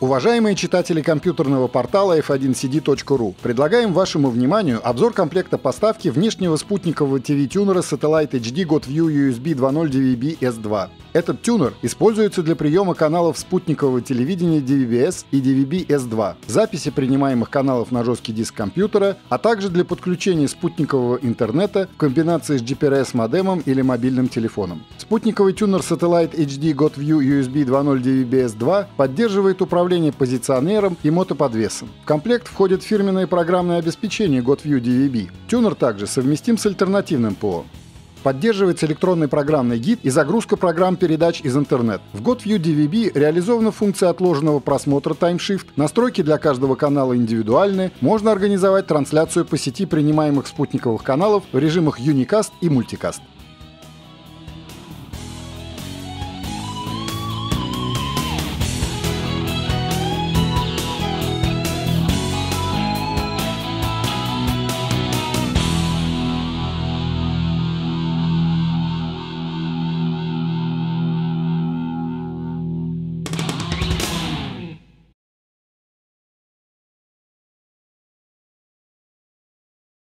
Уважаемые читатели компьютерного портала f1cd.ru, предлагаем вашему вниманию обзор комплекта поставки внешнего спутникового TV-тюнера Satellite HD GodView USB 2.0 DVB S2. Этот тюнер используется для приема каналов спутникового телевидения DVB-S и DVB-S2, записи принимаемых каналов на жесткий диск компьютера, а также для подключения спутникового интернета в комбинации с GPRS-модемом или мобильным телефоном. Спутниковый тюнер Satellite HD GodView USB 2.0 DVB-S2 поддерживает управление позиционером и мотоподвесом. В комплект входит фирменное программное обеспечение GodView DVB. Тюнер также совместим с альтернативным ПО. Поддерживается электронный программный гид и загрузка программ передач из интернет. В GodView DVB реализована функция отложенного просмотра Time Shift, настройки для каждого канала индивидуальны, можно организовать трансляцию по сети принимаемых спутниковых каналов в режимах Unicast и Multicast.